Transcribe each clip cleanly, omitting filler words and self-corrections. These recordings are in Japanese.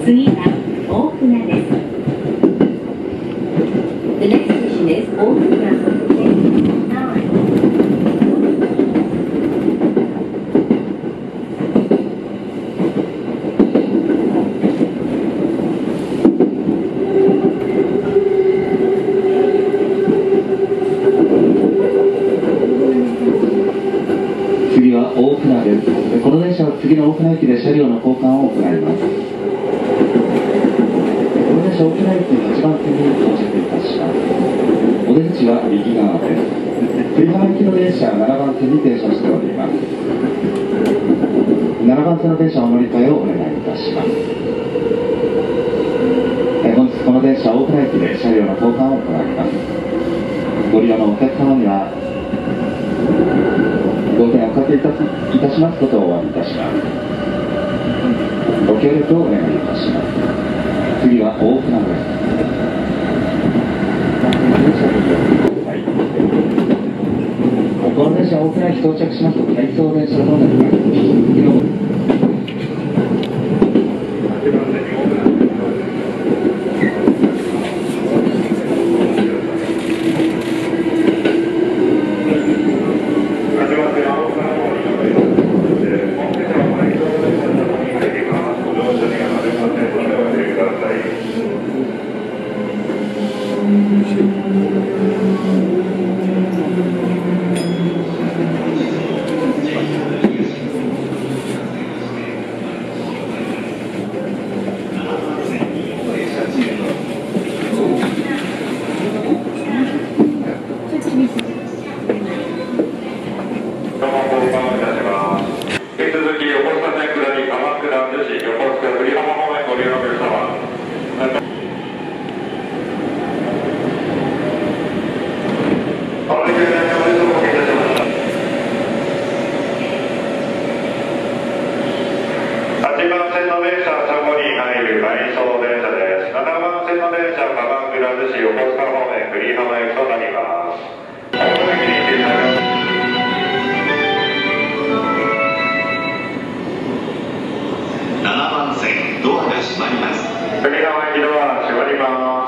次は大船です。The next station is 大船。 次は大船です。この電車は次の大船駅で車両の交換を行います。この電車大船駅8番線に到着いたします。お出口は右側です。栗浜行きの電車7番線に停車しております。7番線の電車お乗り換えをお願いいたします。本日この電車大船駅で車両の交換を行います。ご利用のお客様にはご点をおかけいたしますことをお詫びいたします。ご協力をお願いいたします。次は大船です。この電車大船駅到着しますと回送電車となります。 8番線の電車はそこに入る回送電車です。7番線の電車は鎌倉逗子横須賀方面栗浜行きとなります。 7番線ドアが閉まります。 栗浜行きドア閉まります。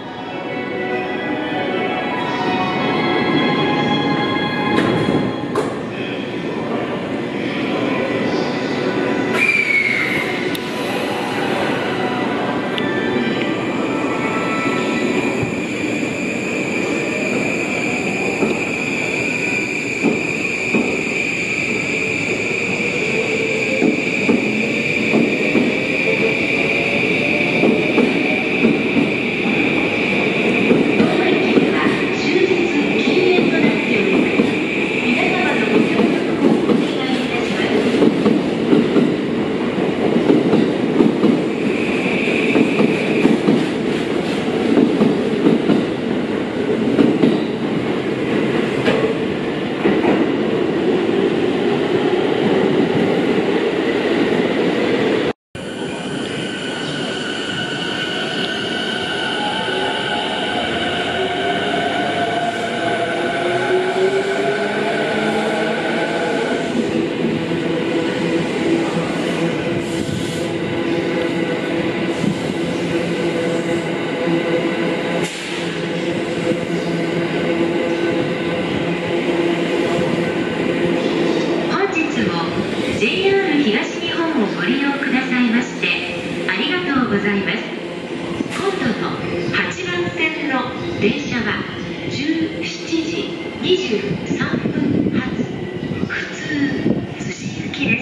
JR 東日本をご利用くださいましてありがとうございます。今度の8番線の電車は17時23分発普通逗子行きです。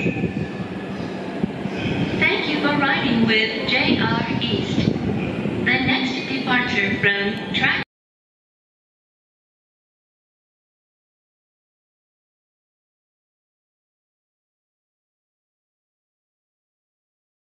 Thank you for riding with JR East. The next departure from